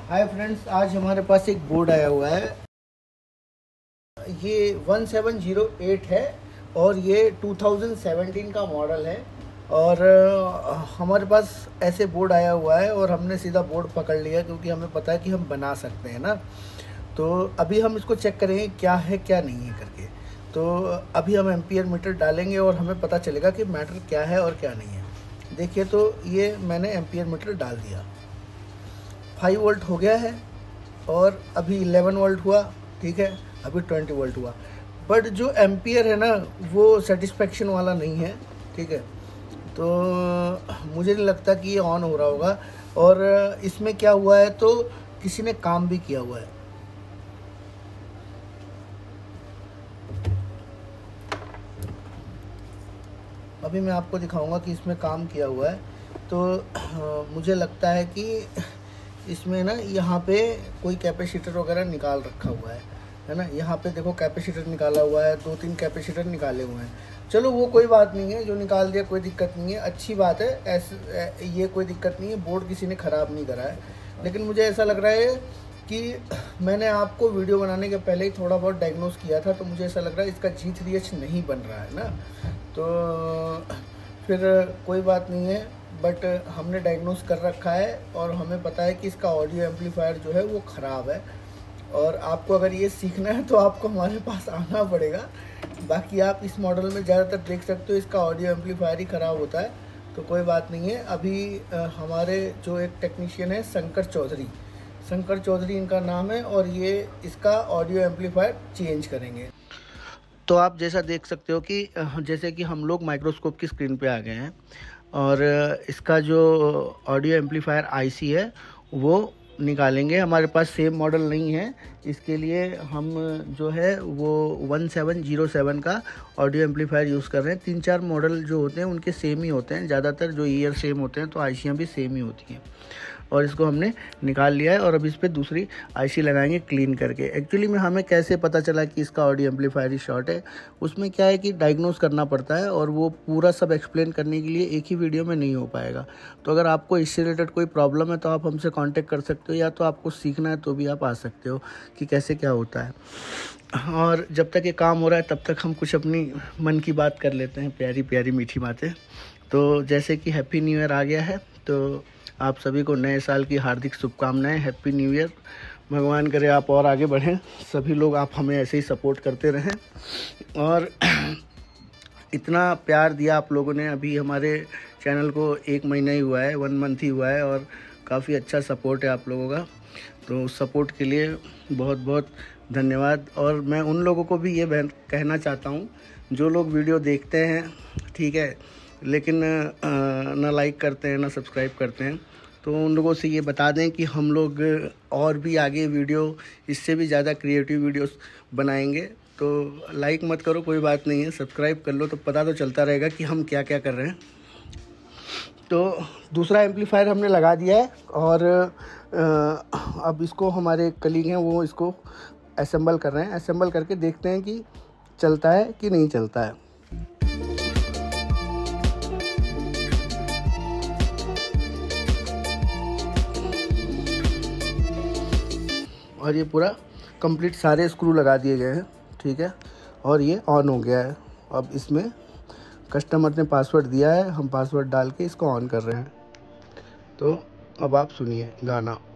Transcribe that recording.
Hi friends, आज हमारे पास एक बोर्ड आया हुआ है। ये 1708 है और ये 2017 का मॉडल है। और हमारे पास ऐसे बोर्ड आया हुआ है और हमने सीधा बोर्ड पकड़ लिया क्योंकि हमें पता है कि हम बना सकते हैं ना। तो अभी हम इसको चेक करेंगे क्या है क्या नहीं है करके। तो अभी हम एम्पियर मीटर डालेंगे और हमें पता चलेगा कि मैटर क्या है और क्या नहीं है। देखिए, तो ये मैंने एम्पियर मीटर डाल दिया, 5 वोल्ट हो गया है और अभी 11 वोल्ट हुआ। ठीक है, अभी 20 वोल्ट हुआ। बट जो एम्पियर है ना, वो सेटिस्फेक्शन वाला नहीं है। ठीक है, तो मुझे नहीं लगता कि ये ऑन हो रहा होगा। और इसमें क्या हुआ है, तो किसी ने काम भी किया हुआ है। अभी मैं आपको दिखाऊंगा कि इसमें काम किया हुआ है। तो मुझे लगता है कि इसमें ना यहाँ पे कोई कैपेसिटर वगैरह निकाल रखा हुआ है ना। यहाँ पे देखो कैपेसिटर निकाला हुआ है, 2-3 कैपेसिटर निकाले हुए हैं। चलो वो कोई बात नहीं है, जो निकाल दिया कोई दिक्कत नहीं है, अच्छी बात है। ऐसे ये कोई दिक्कत नहीं है, बोर्ड किसी ने ख़राब नहीं करा है। लेकिन मुझे ऐसा लग रहा है कि मैंने आपको वीडियो बनाने के पहले ही थोड़ा बहुत डायग्नोस किया था, तो मुझे ऐसा लग रहा है इसका G3H नहीं बन रहा है ना। तो फिर कोई बात नहीं है, बट हमने डायग्नोस कर रखा है और हमें पता है कि इसका ऑडियो एम्पलीफायर जो है वो ख़राब है। और आपको अगर ये सीखना है तो आपको हमारे पास आना पड़ेगा। बाकी आप इस मॉडल में ज़्यादातर देख सकते हो इसका ऑडियो एम्पलीफायर ही ख़राब होता है। तो कोई बात नहीं है। अभी हमारे जो एक टेक्नीशियन है शंकर चौधरी इनका नाम है, और ये इसका ऑडियो एम्पलीफायर चेंज करेंगे। तो आप जैसा देख सकते हो कि जैसे कि हम लोग माइक्रोस्कोप की स्क्रीन पे आ गए हैं और इसका जो ऑडियो एम्पलीफायर आईसी है वो निकालेंगे। हमारे पास सेम मॉडल नहीं है, इसके लिए हम जो है वो 1707 का ऑडियो एम्पलीफायर यूज़ कर रहे हैं। 3-4 मॉडल जो होते हैं उनके सेम ही होते हैं, ज़्यादातर जो ईयर सेम होते हैं, तो आईसियाँ भी सेम ही होती हैं। और इसको हमने निकाल लिया है और अब इस पर दूसरी आईसी लगाएंगे क्लीन करके। एक्चुअली में हमें कैसे पता चला कि इसका ऑडियो एम्पलीफायर ही शॉर्ट है, उसमें क्या है कि डायग्नोस करना पड़ता है और वो पूरा सब एक्सप्लेन करने के लिए एक ही वीडियो में नहीं हो पाएगा। तो अगर आपको इससे रिलेटेड कोई प्रॉब्लम है तो आप हमसे कांटेक्ट कर सकते हो, या तो आपको सीखना है तो भी आप आ सकते हो कि कैसे क्या होता है। और जब तक ये काम हो रहा है तब तक हम कुछ अपनी मन की बात कर लेते हैं, प्यारी प्यारी मीठी बातें। तो जैसे कि हैप्पी न्यू ईयर आ गया है, तो आप सभी को नए साल की हार्दिक शुभकामनाएं। Happy new year. भगवान करे आप और आगे बढ़ें, सभी लोग आप हमें ऐसे ही सपोर्ट करते रहें। और इतना प्यार दिया आप लोगों ने, अभी हमारे चैनल को 1 महीना ही हुआ है, 1 मंथ ही हुआ है, और काफ़ी अच्छा सपोर्ट है आप लोगों का। तो सपोर्ट के लिए बहुत बहुत धन्यवाद। और मैं उन लोगों को भी ये कहना चाहता हूँ जो लोग वीडियो देखते हैं, ठीक है, लेकिन ना लाइक करते हैं ना सब्सक्राइब करते हैं, तो उन लोगों से ये बता दें कि हम लोग और भी आगे वीडियो इससे भी ज़्यादा क्रिएटिव वीडियोस बनाएंगे। तो लाइक मत करो कोई बात नहीं है, सब्सक्राइब कर लो, तो पता तो चलता रहेगा कि हम क्या क्या कर रहे हैं। तो दूसरा एम्पलीफायर हमने लगा दिया है और अब इसको हमारे कलीग हैं वो इसको असेंबल कर रहे हैं। असेंबल करके देखते हैं कि चलता है कि नहीं चलता है। और ये पूरा कंप्लीट सारे स्क्रू लगा दिए गए हैं, ठीक है, और ये ऑन हो गया है। अब इसमें कस्टमर ने पासवर्ड दिया है, हम पासवर्ड डाल के इसको ऑन कर रहे हैं। तो अब आप सुनिए गाना।